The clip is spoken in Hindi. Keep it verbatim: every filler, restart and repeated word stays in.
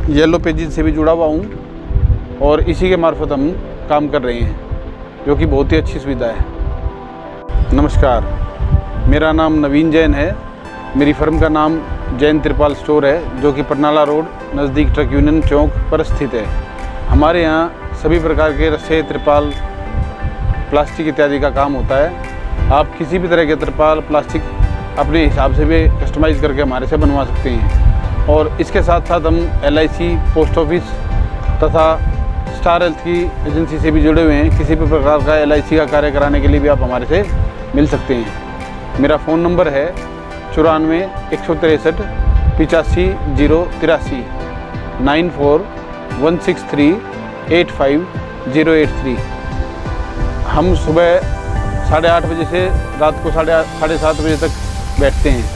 येलो पेजेस से भी जुड़ा हुआ हूँ और इसी के मार्फत हम काम कर रहे हैं, जो कि बहुत ही अच्छी सुविधा है। नमस्कार, मेरा नाम नवीन जैन है। मेरी फर्म का नाम जैन त्रिपाल स्टोर है, जो कि परनाला रोड नज़दीक ट्रक यूनियन चौक पर स्थित है। हमारे यहाँ सभी प्रकार के रस्से, त्रिपाल, प्लास्टिक इत्यादि का काम होता है। आप किसी भी तरह के त्रिपाल, प्लास्टिक अपने हिसाब से भी कस्टमाइज़ करके हमारे से बनवा सकते हैं। और इसके साथ साथ हम L I C, post office तथा स्टार हेल्थ की एजेंसी से भी जुड़े हुए हैं। किसी भी प्रकार का एल आई सी का कार्य कराने के लिए भी आप हमारे से मिल सकते हैं। मेरा फ़ोन नंबर है चौरानवे एक सौ तिरसठ पिचासी जीरो तिरासी nine four one six three eight five zero eight three. हम सुबह साढ़े आठ बजे से रात को साढ़े साढ़े सात बजे तक बैठते हैं।